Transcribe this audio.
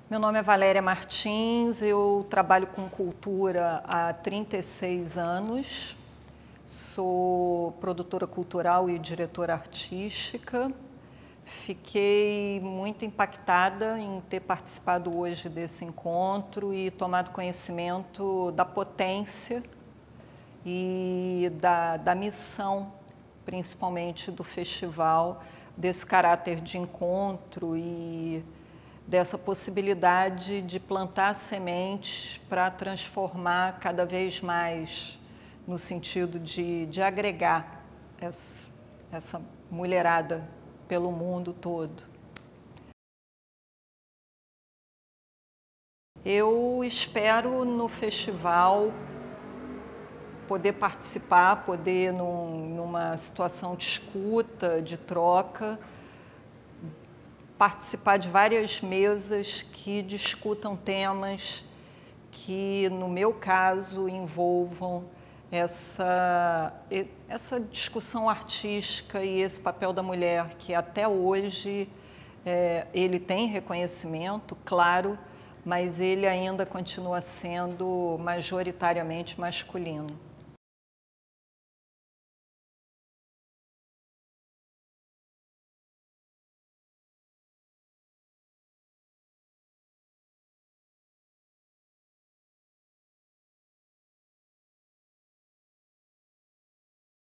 Meu nome é Valéria Martins, eu trabalho com cultura há 36 anos, sou produtora cultural e diretora artística. Fiquei muito impactada em ter participado hoje desse encontro e tomado conhecimento da potência e da missão, principalmente do festival, desse caráter de encontro e dessa possibilidade de plantar sementes para transformar cada vez mais no sentido de agregar essa mulherada pelo mundo todo. Eu espero no festival poder participar, poder numa situação de escuta, de troca, participar de várias mesas que discutam temas que, no meu caso, envolvam essa discussão artística e esse papel da mulher, que até hoje ele tem reconhecimento, claro, mas ele ainda continua sendo majoritariamente masculino.